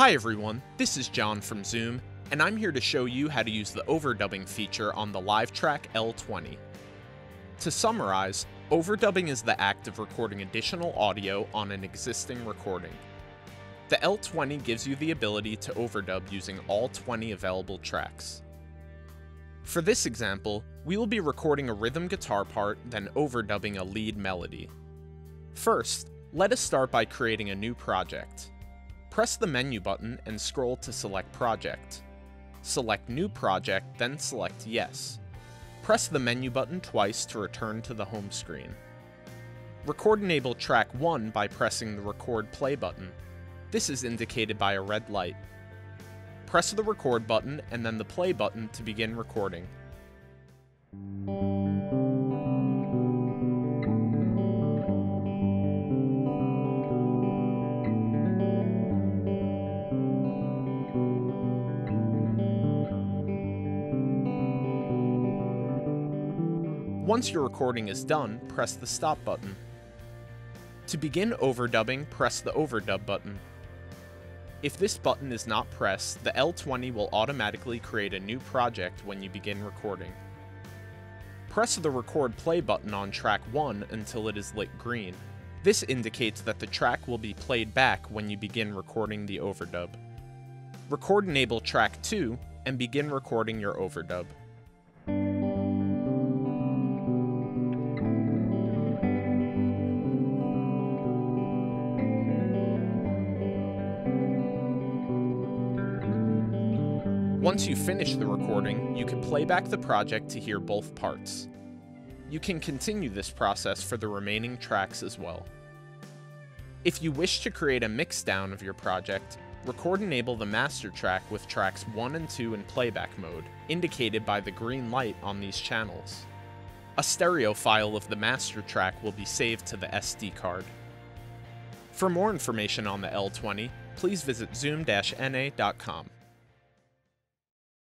Hi everyone, this is John from Zoom, and I'm here to show you how to use the overdubbing feature on the LiveTrak L-20. To summarize, overdubbing is the act of recording additional audio on an existing recording. The L-20 gives you the ability to overdub using all 20 available tracks. For this example, we will be recording a rhythm guitar part, then overdubbing a lead melody. First, let us start by creating a new project. Press the menu button and scroll to select Project. Select New Project, then select Yes. Press the menu button twice to return to the home screen. Record enable track 1 by pressing the Record Play button. This is indicated by a red light. Press the Record button and then the Play button to begin recording. Once your recording is done, press the Stop button. To begin overdubbing, press the Overdub button. If this button is not pressed, the L-20 will automatically create a new project when you begin recording. Press the Record Play button on track 1 until it is lit green. This indicates that the track will be played back when you begin recording the overdub. Record enable track 2 and begin recording your overdub. Once you finish the recording, you can play back the project to hear both parts. You can continue this process for the remaining tracks as well. If you wish to create a mixdown of your project, record enable the master track with tracks 1 and 2 in playback mode, indicated by the green light on these channels. A stereo file of the master track will be saved to the SD card. For more information on the L-20, please visit zoom-na.com.